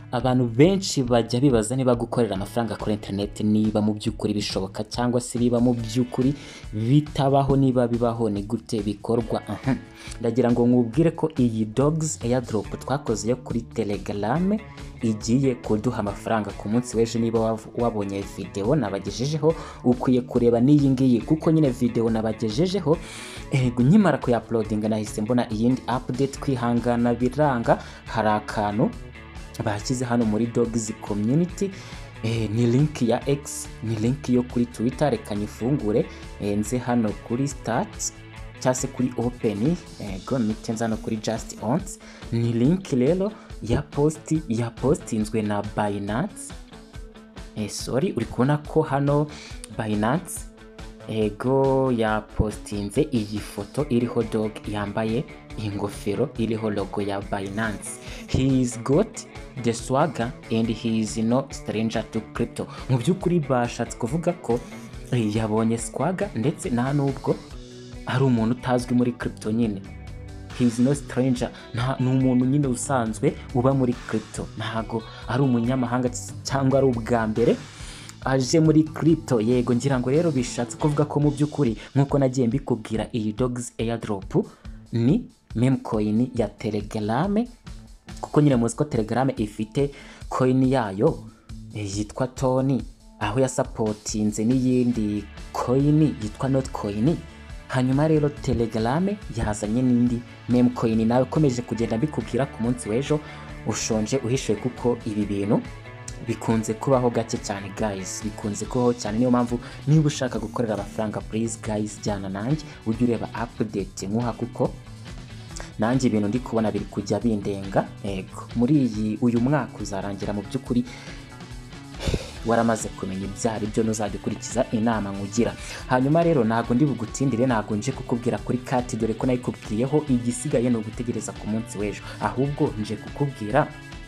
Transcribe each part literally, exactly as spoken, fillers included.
abantu benshi bajya bibaza niba gukorera amafaranga kuri internet niba mu by'ukuri bishoboka cyangwa se niba mu by'ukuri bitabaho, niba bibaho ni gute bikorwa. Aha, ndagira ngo nkubwire ko iyi dogsAirdrop twakoze yo kuri Telegram igiye kuduha amafaranga ku munsi w'ejo. Niba wabonye video nabagejejeho ukwiye kureba n'iyi ngiyi, kuko nyine video nabagejejeho ego nyimara ku uploading nahise mbona iyindi update, kwihangana biranga. Hari akantu bashyize hano muri dogs community, eh, ni link ya X, ni link yo kuri Twitter. Reka nyifungure eh, nze hano kuri start cyase kuri open, ego mitenza hano kuri just ons. Ni link rero ya post ya postinzwe na Binance. Eh, sorry, uri kubona ko hano Binance ego ya postinze iyi foto iriho dog yambaye ingofero iriho logo ya Binance. He is got the swagger and he is no stranger to crypto. Mu by'ukuri bashatse kuvuga ko eh, yabonye swagger ndetse nta nubwo ari umuntu utazwi muri crypto nyine. He is no stranger, ni umuntu nyine usanzwe uba muri crypto, ntago ari umunyamahanga cyangwa ari ubwa mbere aje muri crypto. Yego ngira ngo rero bishatse kuvuga ko mu by'ukuri nkuko nagiye mbikubwira iyi dogsAirdrop ni meme coin ya Telegram, kuko nyine muzi ko Telegram ifite coin yayo yitwa Toni, aho ya supportinze n'iyindi coin yitwa not coin. Hanyuma rero Telegram yazanye n'indi meme coin, nawe komeje kugenda bikubwira ku munsi w'ejo ushonje uhishuye, kuko ibi bintu bikunze kubaho gake cyane guys, bikunze kubaho cyane. Niyo mpamvu niba ushaka gukorera amafaranga, please guys jyana nanjye ujye ureba update nkuha, kuko nanjye ibintu ndi kubona biri kujya bindenga. Ego muri iyi uyu mwaka uzarangira mu by'ukuri waramaze kumenya ibyari byo, nuzajya ukurikiza inama nkugira. Hanyuma rero nago ndi bugutindire, nago nje kukubwira kuri kati, dore ko nayikubwiyeho igisigaye no gutegereza ku munsi w'ejo, ahubwo nje kukubwira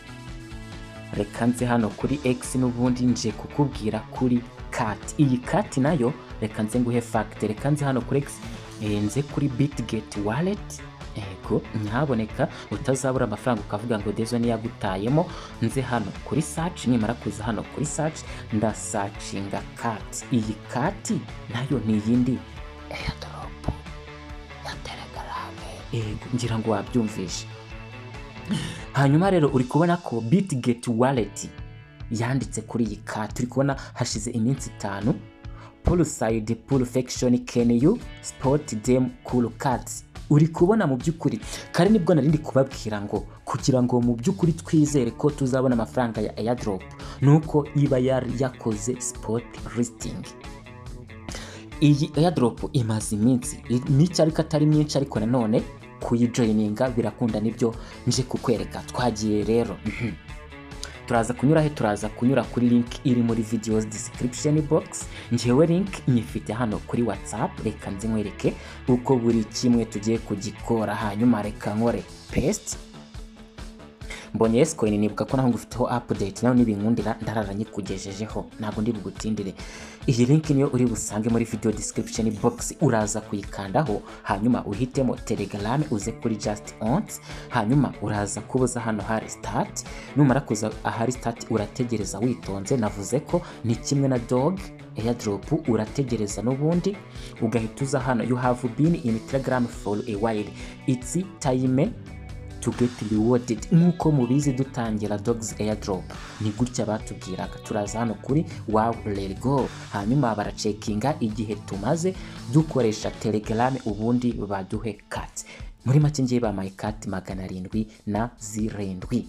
reka nze hano kuri X, n'ubundi nje kukubwira kuri kati. Iyi kati nayo reka nze nguhe fact, reka nze hano kuri X, eh, nze kuri Bitget wallet. Ego nyahaboneka utazabura amafaranga ukavuga ngo dezo ni yagutayemo. Nze hano kuri search, nimara kuza hano kuri search nda searchinga kati. Iyi kati nayo ni yindi airdrop ya Telegram, ego ngira ngo wabyumvishe. Hanyuma rero uri kubona ko Bitget wallet yanditse kuri iyi kati, uri kubona hashize iminsi itanu. Pull side pull faction can you spot them cool cards. Uri kubona mu by'ukuri kare nibwo narindi kubabwira ngo kugira ngo mu by'ukuri twizere ko tuzabona amafaranga ya airdrop nuko iba yari yakoze spot listing. Iyi airdrop imaze iminsi n'icyo ariko atari myinshi, ariko nanone kuyijoininga birakunda, nibyo nje kukwereka. Twagiye rero turaza kunyura he, turaza kunyura kuri link iri muri videos description box. Njewe link nyifite hano kuri WhatsApp, reka nzi nkwereke uko buri kimwe tugiye kugikora. Hanyuma reka nkore paste. Mbonye yes coin, nibuka ko naho ngufiteho update, naho nibinkundira ndararanye kugejejeho, nago ndi bugutindire. Iyi link niyo uri busange muri video description box, uraza kuyikandaho hanyuma uhitemo Telegram, uze kuri just ons. Hanyuma uraza kubuza hano hari start, numara kuza ahari start urategereza witonze. Navuze ko ni kimwe na dogsAirdrop, urategereza n'ubundi ugahita uza hano you have been in Telegram for a while, it's time to get rewarded. Nkuko mubizi dutangira dogsAirdrop ni gutya batubwiraga. Turaza hano kuri wow let go, hanyuma baracekinga igihe tumaze dukoresha Telegram, ubundi baduhe cut. Muri make ngiye bamaye cut magana arindwi na zirindwi.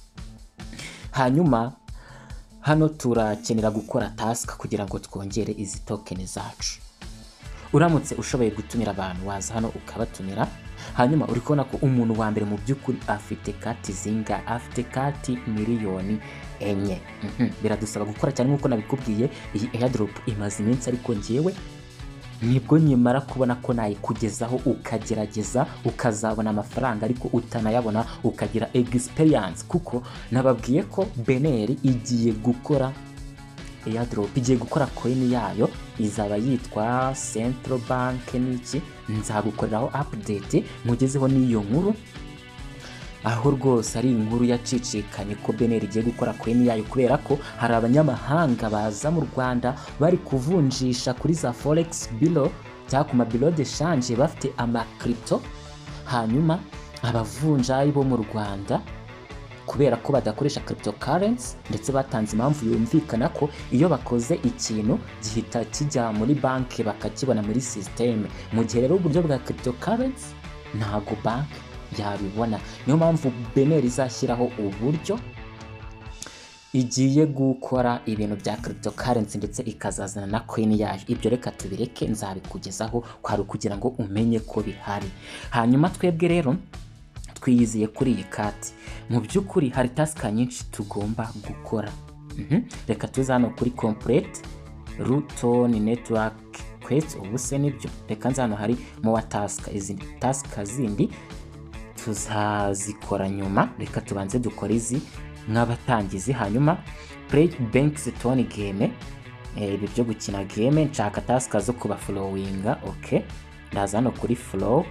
Hanyuma hano turakenera gukora task kugira ngo twongere izi token zacu. Uramutse ushoboye gutumira abantu, waza hano ukabatumira. Hanyuma uri kubona ko umuntu wa mbere mu by'ukuri afite kati zinga, afite kati miliyoni enye. mm -hmm. Biradusaba gukora cyane nkuko nabikubwiye. Iyi airdrop imaze iminsi, ariko ngewe nibwo nyimara kubona ko nayikugezaho ukagerageza ukazabona amafaranga ariko utanayabona ukagira experience, kuko nababwiye ko Beneri igiye gukora airdrop, igiye gukora coin yayo, izaba yitwa Central Bank niki. Nzagukoreraho update mugezeho n'iyo nkuru. aho rwose ari inkuru yacicikanye ko Binance igiye gukora coin yayo kubera ko hari abanyamahanga baza mu Rwanda bari kuvunjisha kuri za forex bureau cyangwa ku mabiro de change bafite ama crypto, hanyuma abavunjayi bo mu Rwanda kubera ko badakoresha cryptocurrency ndetse batanze impamvu yumvikana ko iyo bakoze ikintu gihita kijya muri banki bakakibona muri system, mu gihe rero uburyo bwa cryptocurrency ntago banki yabibona. Niyo mpamvu Binance izashyiraho uburyo igiye gukora ibintu bya cryptocurrency ndetse ikazazana na coin yayo. Ibyo reka tubireke nzabikugezaho kwari kugira ngo umenye ko bihari. Hanyuma twebwe rero twiyiziye kuri iyi kati, mu by'ukuri hari task nyinshi tugomba gukora. mm-hmm. Reka tuze hano kuri complete Ruton network quest, ubuse nibyo. Reka nze hano hari more task, izindi task zindi tuzazikora nyuma. Reka tubanze dukora izi nk'abatangizi. Hanyuma play banks tone game, ibi byo gukina game. Nshaka task zo kuba followinga. Okay, ndaza hano kuri flow.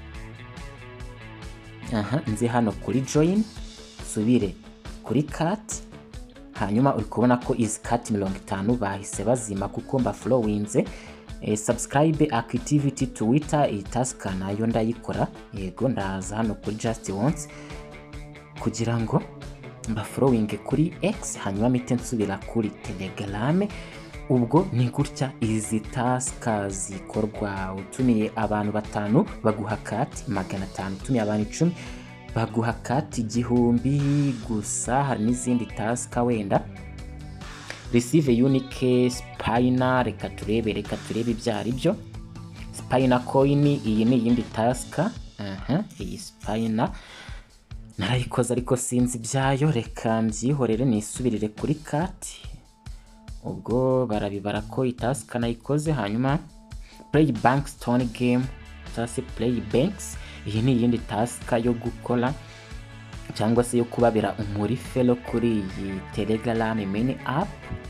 aha nzi hano kuri join, subire kuri cat. Hanyuma uri kubona ko izi cat mirongo itanu bahise bazima kuko mba followinze. E, subscribe activity Twitter, iyi task nayo ndayikora. Yego, ndaza hano kuri just once kugira ngo mba following kuri X. Hanyuma mite nsubira kuri Telegram. Ubwo ni gutya izi task zikorwa. Utumiye abantu batanu baguha kati magana atanu, utumiye abantu icumi baguha kati igihumbi gusa. Hari n'izindi task wenda receive unique spina. Reka turebe reka turebe ibyari byo. Spina coin, iyi ni iyindi task. aha iyi spina narayikoze ariko sinzi byayo. Reka mbyihorere nisubirire kuri kati. Ubwo barabibara ko itask nayikoze. Hanyuma play bank stone game, cyase play banks, iyi ni iyindi task yo gukora cyangwa se yo kubabira umuri fellow kuri iyi Telegram mini app.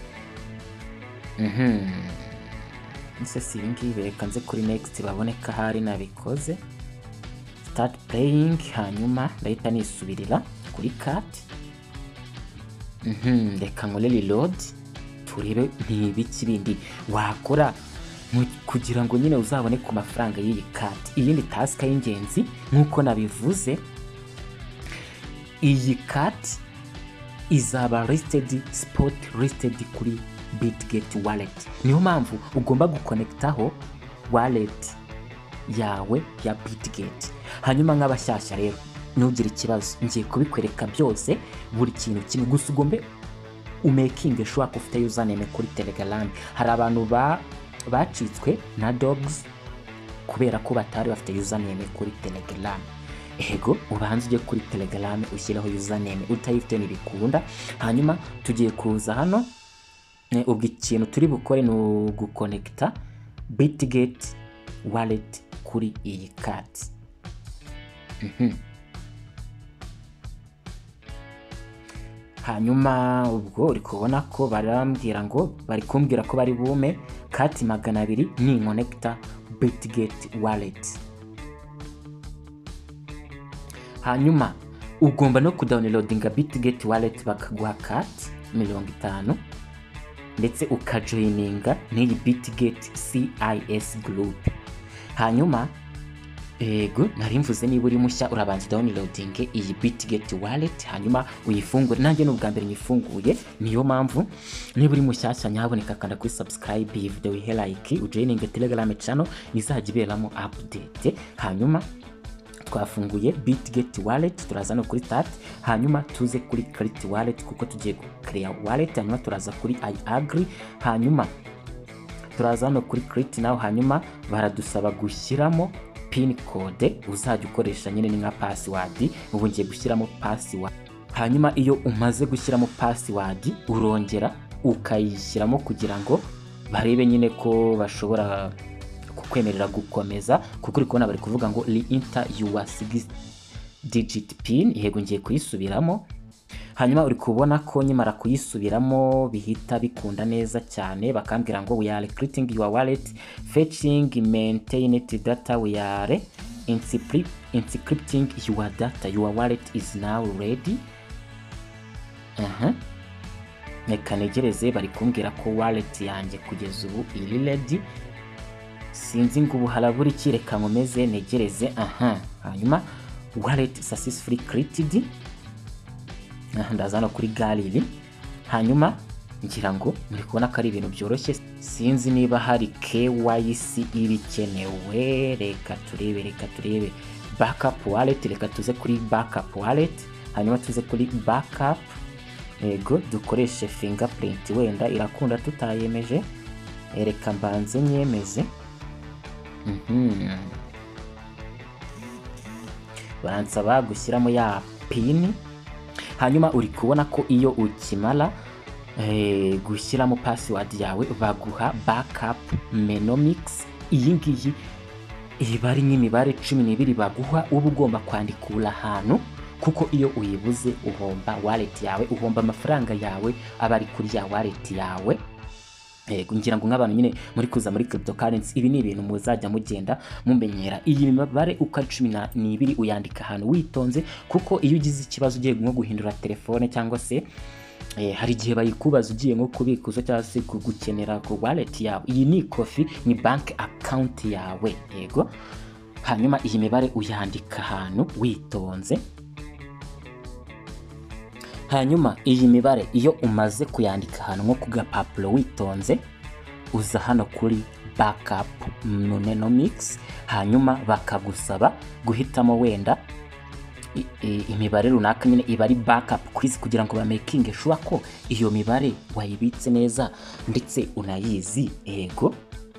mhm nse singi bereka nze kuri next baboneka hari nabikoze. Start playing. Hanyuma ndahita nisubirira kuri cat. mhm reka nkore reload turebe ntibiki bindi wakora kugira ngo nyine uzabone ku mafaranga y'iyi kati. Iyindi task y'ingenzi nkuko nabivuze, iyi kati izaba listed spot listed kuri Bitget wallet. Niyo mpamvu ugomba guconnectaho wallet yawe ya Bitget. Hanyuma nk'abashyashya rero nugira ikibazo ngiye kubikwereka byose, buri kintu kimwe gusa ugombe umaking sure ko ufite username kuri Telegram. Hari abantu ba bacitswe na dogs kubera ko batari bafite username kuri Telegram. Ego, ubanze ujye kuri Telegram ushyireho username, utayifite ntibikunda. Hanyuma tugiye kuza hano. Ubwo ikintu turi bukore ni uguconnecta Bitget wallet kuri iyi kati. mhm hanyuma ubwo uri kubona ko barambwira ngo bari kumbwira ko bari bume kati magana abiri ni connecta Bitget wallet. Hanyuma ugomba no kudownloadinga Bitget wallet bakaguha kati mirongo itanu ndetse ukajoininga n'iyi Bitget C I S group. Hanyuma ego nari mvuze niba uri mushya urabanza downloading iyi Bitget wallet hanyuma uyifungure. Nanjye n'ubwa mbere nyifunguye, niyo mpamvu niba uri mushyashya nyaboneka kanda kuri subscribe iyi video ihe like, ujoininge Telegram channel izajya iberamo update. Hanyuma twafunguye Bitget wallet, turaza no kuri start. Hanyuma tuze kuri create wallet kuko tugiye create wallet. Hanyuma turaza kuri I agree. Hanyuma turaza no kuri create now. Hanyuma baradusaba gushyiramo pin code uzajya ukoresha nyine nka password. Ubu ngiye gushyiramo password. Hanyuma iyo umaze gushyiramo password urongera ukayishyiramo kugira ngo barebe nyine ko bashobora kukwemerera gukomeza, kuko uri kubona bari kuvuga ngo re-enter your six digit pin. Yego ngiye kuyisubiramo. Hanyuma uri kubona ko nyimara kuyisubiramo bihita bikunda neza cyane. Bakambwira ngo we are creating your wallet, fetching maintained data, we are encrypting your data, your wallet is now ready. aha reka negereze, bari kumbwira ko wallet yanjye kugeza ubu iri ready, sinzi ngo ubu harabura iki, reka nkomeze negereze. aha hanyuma wallet successfully created, aha ndaza no kuri gallery. hanyuma ngira ngo muri kubona ko ari ibintu byoroshye, sinzi niba hari K Y C ibikenewe, reka turebe reka turebe backup wallet, reka tuze kuri backup wallet, hanyuma tuze kuri backup. Ego dukoreshe fingerprint, wenda irakunda tutayemeje, reka mbanze nyemeze. mhm baransaba gushyiramo ya pin. hanyuma uri kubona ko iyo ukimara eh gushyiramo password yawe baguha backup menomix. iyi ngiyi ibari nk'imibare cumi n'ibiri baguha, uba ugomba kwandikura ahantu, kuko iyo uyibuze uhomba wallet yawe, uhomba amafaranga yawe aba ari kuri ya wallet yawe. Ego ngira ngo nk'abantu nyine muri kuza muri cryptocurrency, ibi ni ibintu muzajya mugenda mumenyera. iyi mibare uko cumi n'ibiri uyandika ahantu witonze, kuko iyo ugize ikibazo ugiye nko guhindura telefone cyangwa se Eh, hari igihe bayikubaza ugiye nko kubikuza cyangwa se gukenera ku wallet yawe, iyi ni kofi, ni bank account yawe. Yego hanyuma iyi mibare uyandika ahantu witonze. hanyuma iyi mibare iyo umaze kuyandika ahantu nko ku gapapuro witonze, uza hano kuri backup menomix, hanyuma bakagusaba guhitamo wenda imibare runaka nyine iba ari backup quiz, kugira ngo bamakinge sure ko iyo mibare wayibitse neza ndetse unayizi. Ego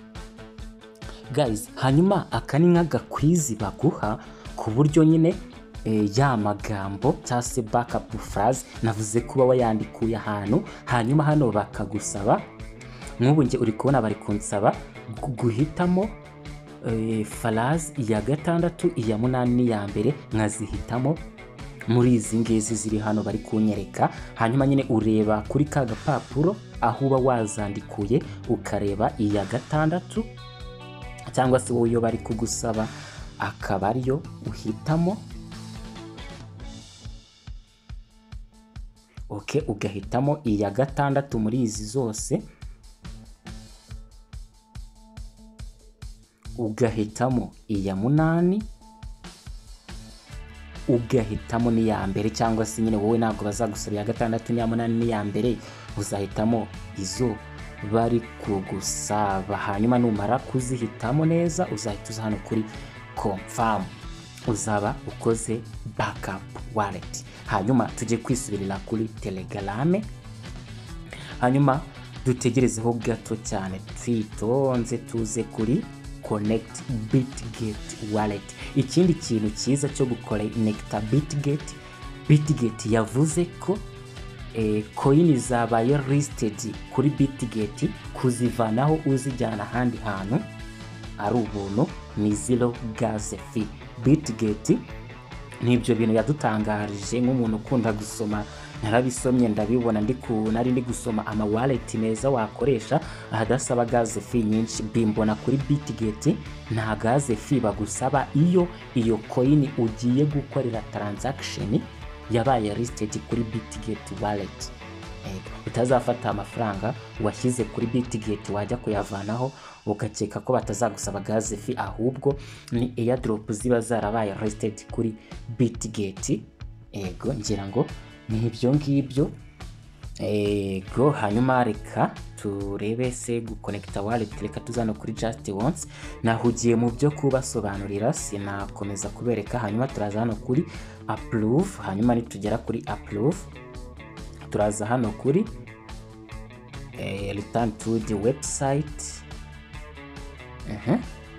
guys, hanyuma aka ni nk'aga quiz baguha ku buryo nyine e, ya magambo cyangwa se backup phrase navuze kuba wayandikuye ahantu, hanyuma hano bakagusaba, nk'ubu nge uri kubona bari kunsaba guhitamo E, phrase iya gatandatu, iya munani n'iya mbere nkazihitamo muri izi ngizi ziri hano bari kunyereka. hanyuma nyine ureba kuri ka gapapuro aho uba wazandikuye, ukareba iya gatandatu, cyangwa se wowe iyo bari kugusaba akaba ariyo uhitamo. ok ugahitamo iya gatandatu muri izi zose, ugahitamo iya munani, ugahitamo n'iya mbere, cyangwa se nyine wowe ntabwo bazagusaba iya gatandatu n'iya munani n'iya mbere, uzahitamo izo bari kugusaba. hanyuma numara kuzihitamo neza uzahita uza hano kuri confirm, uzaba ukoze backup wallet. hanyuma tujye kwisubirira kuri telegram, hanyuma dutegerezeho gato cyane twitonze, tuze kuri connect bitget wallet. ikindi kintu cyiza cyo guconnecta bitget, bitget yavuze ko eh, coin zabaye listed kuri bitget, kuzivanaho uzijyana ahandi hantu ari ubuntu, ni zero gas fee. bitget nibyo bintu yadutangarije nk'umuntu ukunda gusoma, narabisomye ndabibona ndi ku nari ndi gusoma ama wallet meza wakoresha ahadasaba gas fee nyinshi, bimbona kuri bitget nta gas fee bagusaba iyo iyo coin ugiye gukorera transaction yabaye listed kuri bitget wallet. utazafata amafaranga washyize kuri bitget wajya kuyavanaho ukakeka ko batazagusaba gas fee, ahubwo ni airdrop ziba zarabaye listed kuri bitget. ego ngira ngo ni ibyo ngibyo. ego hanyuma reka turebe se guconnecta wallet, reka tuzano kuri just once, nahugiye mu byo kubasobanurira sinakomeza kubereka. hanyuma turaza hano kuri approve, hanyuma nitugera kuri approve turaza hano kuri eh, return to the website. uh-huh.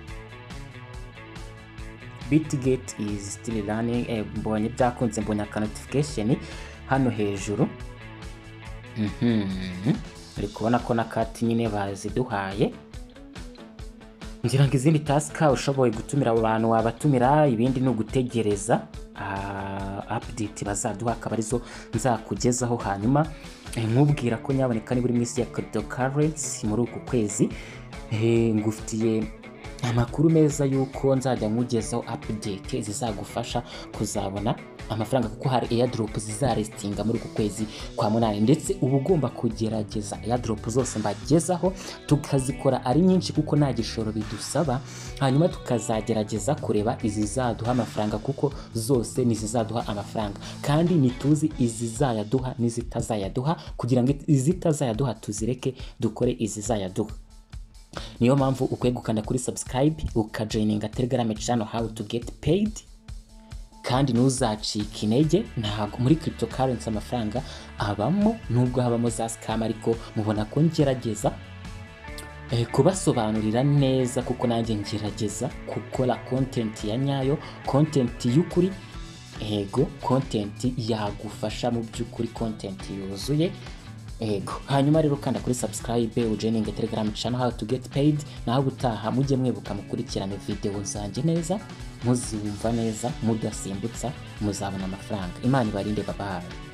bitget is still running. eh, mbonye byakunze, mbonye aka notification hano hejuru. mhm uri kubona ko na kati nyine baziduhaye. ngira ngo izindi task ushoboye gutumira abantu wabatumira, ibindi no gutegereza uh, update bazaduha akaba arizo nzakugezaho. hanyuma nkubwira ko nyaboneka ni buri mwisi ya cryptocurrency muri uku kwezi eh, ngufitiye amakuru meza yuko nzajya nkugezaho update zizagufasha kuzabona amafaranga, kuko hari airdrop zizarestinga muri uku kwezi kwa munani, ndetse uba ugomba kugerageza airdrop zose mbagezaho tukazikora ari nyinshi kuko nta gishoro bidusaba, hanyuma tukazagerageza kureba izizaduha amafaranga kuko zose nizizaduha amafaranga, kandi nituzi izizayaduha n'izitazayaduha kugira ngo izitazayaduha tuzireke dukore izizayaduha. Niyo mpamvu ukwiye gukanda kuri subscribe ukajoininga Telegram channel how to get paid, kandi nuzacika intege. Ntabwo muri cryptocurrency amafaranga abamo, nubwo habamo za scam, ariko mubona ko ngerageza eh, kubasobanurira neza kuko nanjye ngerageza gukora content ya nyayo, content y'ukuri, ego content yagufasha mu by'ukuri, content yuzuye ego. Hanyuma rero kanda kuri subscribe ujoininge Telegram channel how to get paid, naho gutaha mujye mwibuka mukurikirane video zanjye neza, muzumva neza mudasimbutsa, muzabona amafaranga. Imana ibarinde, bye bye.